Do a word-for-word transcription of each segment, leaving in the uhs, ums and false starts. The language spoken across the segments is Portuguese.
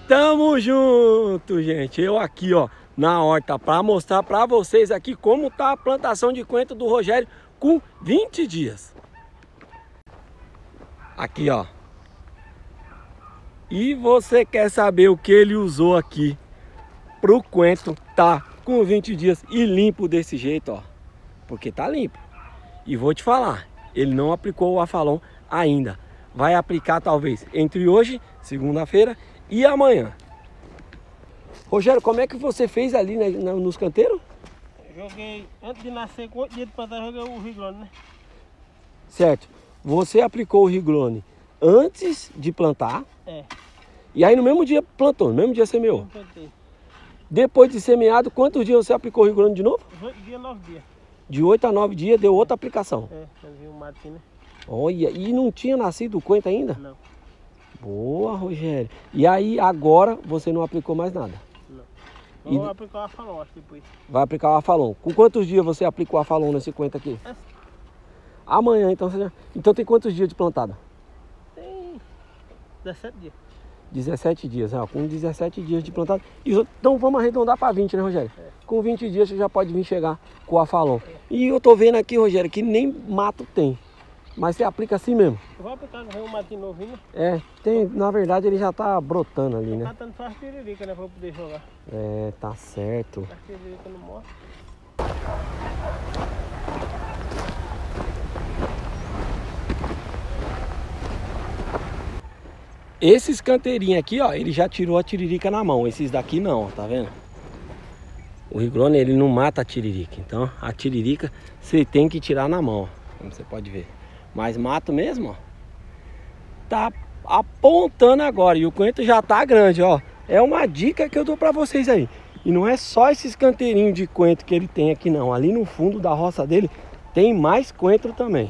Tamo junto, gente. Eu aqui, ó, na horta para mostrar para vocês aqui como tá a plantação de coentro do Rogério com vinte dias. Aqui, ó. E você quer saber o que ele usou aqui pro coentro tá com vinte dias e limpo desse jeito, ó? Porque tá limpo. E vou te falar, ele não aplicou o Afalon ainda. Vai aplicar talvez entre hoje, segunda-feira, e amanhã. Rogério, como é que você fez ali, né, nos canteiros? Joguei, antes de nascer, com oito dias de plantar, joguei o Riglone, né? Certo. Você aplicou o Riglone antes de plantar. É. E aí no mesmo dia plantou, no mesmo dia semeou. Eu plantei. Depois de semeado, quantos dias você aplicou o Riglone de novo? oito dias, nove dias. De oito a nove dias deu outra aplicação. É, eu vi um mato assim, né? Olha, e não tinha nascido o coentro ainda? Não. Boa, Rogério. E aí agora você não aplicou mais nada? Não. E... Vou aplicar o Afalon, acho, depois. Vai aplicar o Afalon. Com quantos dias você aplicou o Afalon nesse coentro aqui? É. Amanhã, então você já... Então tem quantos dias de plantada? Tem dezessete dias. dezessete dias, ó, com dezessete dias de plantada. Então vamos arredondar para vinte, né, Rogério? É. Com vinte dias você já pode vir chegar com o Afalon. É. E eu tô vendo aqui, Rogério, que nem mato tem. Mas você aplica assim mesmo? Eu vou aplicar, não vem um matinho novinho. É, tem, na verdade ele já tá brotando ali, tô né? catando só as tiririca, né, pra eu poder jogar. É, tá certo. As tiririca não morre. Esses canteirinhos aqui, ó, ele já tirou a tiririca na mão. Esses daqui não, ó, tá vendo? O Riglone, ele não mata a tiririca. Então, a tiririca você tem que tirar na mão, ó, como você pode ver. Mas mato mesmo, ó, tá apontando agora. E o coentro já tá grande, ó. É uma dica que eu dou pra vocês aí. E não é só esses canteirinhos de coentro que ele tem aqui, não. Ali no fundo da roça dele tem mais coentro também.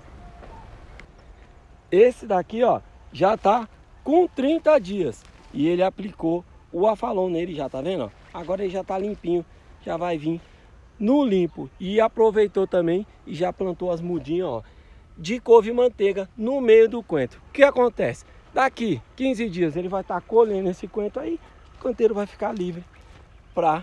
Esse daqui, ó, já tá com trinta dias. E ele aplicou o Afalon nele já, tá vendo? Agora ele já tá limpinho, já vai vir no limpo. E aproveitou também e já plantou as mudinhas, ó, de couve-manteiga no meio do coentro. O que acontece? Daqui quinze dias ele vai estar colhendo esse coentro aí, o canteiro vai ficar livre para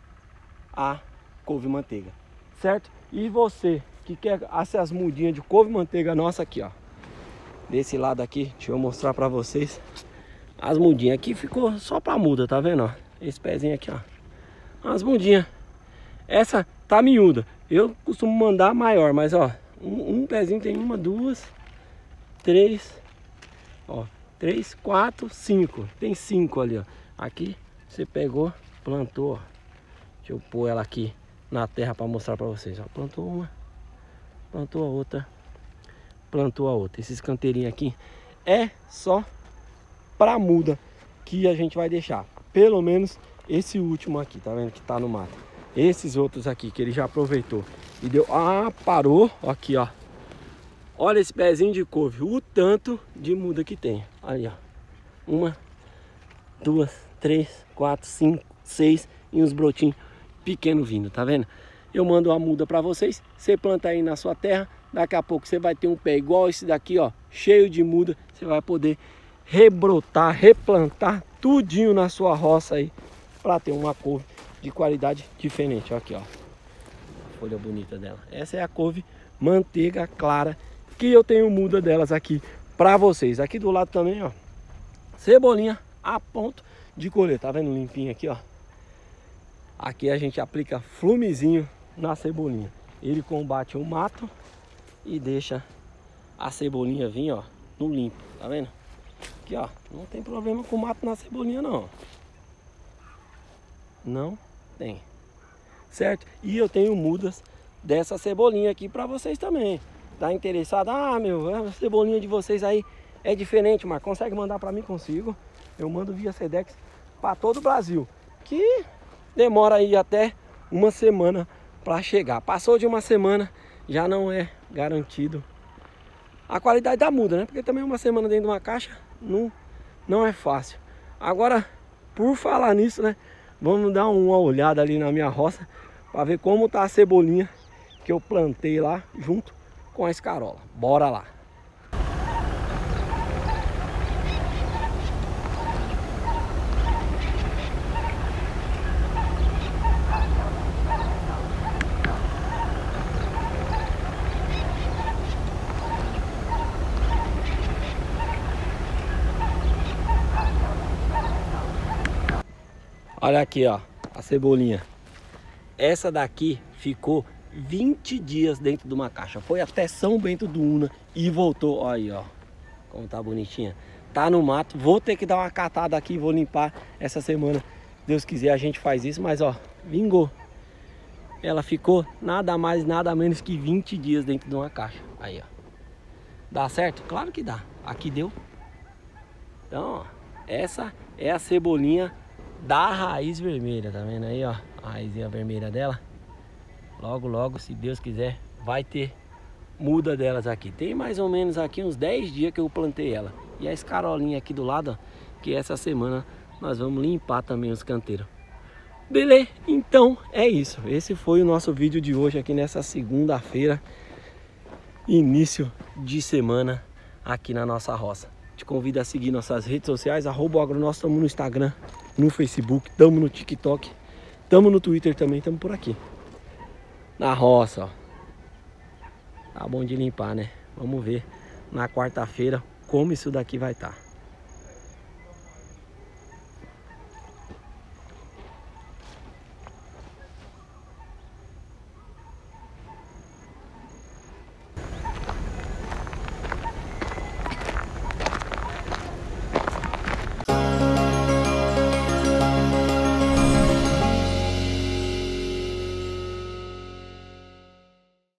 a couve-manteiga, certo? E você que quer essas mudinhas de couve-manteiga nossa aqui, ó, desse lado aqui, deixa eu mostrar para vocês. As mudinhas aqui ficou só para muda, tá vendo, ó? Esse pezinho aqui, ó, as mudinhas. Essa tá miúda. Eu costumo mandar maior, mas ó, um, um pezinho tem uma, duas, três, ó, três, quatro, cinco. Tem cinco ali, ó. Aqui você pegou, plantou, ó. Deixa eu pôr ela aqui na terra para mostrar para vocês, ó. Plantou uma, plantou a outra, plantou a outra. Esses canteirinhos aqui é só para muda que a gente vai deixar. Pelo menos esse último aqui, tá vendo que tá no mato. Esses outros aqui que ele já aproveitou e deu, ah, parou, aqui, ó. Olha esse pezinho de couve, o tanto de muda que tem. Aí, ó. Uma, duas, três, quatro, cinco, seis e uns brotinhos pequenos vindo, tá vendo? Eu mando uma muda para vocês, você planta aí na sua terra, daqui a pouco você vai ter um pé igual esse daqui, ó, cheio de muda, você vai poder rebrotar, replantar tudinho na sua roça aí, para ter uma couve de qualidade diferente. Ó, aqui, ó, a folha bonita dela. Essa é a couve manteiga clara que eu tenho muda delas aqui para vocês. Aqui do lado também, ó, cebolinha a ponto de colher, tá vendo limpinho aqui, ó. Aqui a gente aplica flumezinho na cebolinha. Ele combate o mato e deixa a cebolinha vir, ó, no limpo, tá vendo? Aqui, ó, não tem problema com mato na cebolinha, não. Não tem, certo? E eu tenho mudas dessa cebolinha aqui para vocês também. Tá interessado? Ah, meu, a cebolinha de vocês aí é diferente, mas consegue mandar para mim? Consigo. Eu mando via Sedex para todo o Brasil, que demora aí até uma semana para chegar. Passou de uma semana, já não é garantido a qualidade da muda, né? Porque também uma semana dentro de uma caixa não, não é fácil. Agora, por falar nisso, né? Vamos dar uma olhada ali na minha roça para ver como tá a cebolinha que eu plantei lá junto com a escarola. Bora lá! Olha aqui, ó, a cebolinha. Essa daqui ficou vinte dias dentro de uma caixa. Foi até São Bento do Una e voltou. Olha aí, ó, como tá bonitinha. Tá no mato. Vou ter que dar uma catada aqui, vou limpar essa semana. Deus quiser a gente faz isso, mas ó, vingou. Ela ficou nada mais, nada menos que vinte dias dentro de uma caixa. Aí, ó. Dá certo? Claro que dá. Aqui deu. Então, ó, essa é a cebolinha da raiz vermelha, tá vendo aí, ó? A raizinha vermelha dela. Logo, logo, se Deus quiser, vai ter muda delas aqui. Tem mais ou menos aqui uns dez dias que eu plantei ela. E a escarolinha aqui do lado, ó, que essa semana nós vamos limpar também os canteiros. Beleza? Então é isso. Esse foi o nosso vídeo de hoje aqui nessa segunda-feira, início de semana aqui na nossa roça. Te convido a seguir nossas redes sociais, arroba agronós, estamos no Instagram, no Facebook, estamos no TikTok, estamos no Twitter também, estamos por aqui. Na roça, ó. Tá bom de limpar, né? Vamos ver na quarta-feira como isso daqui vai estar.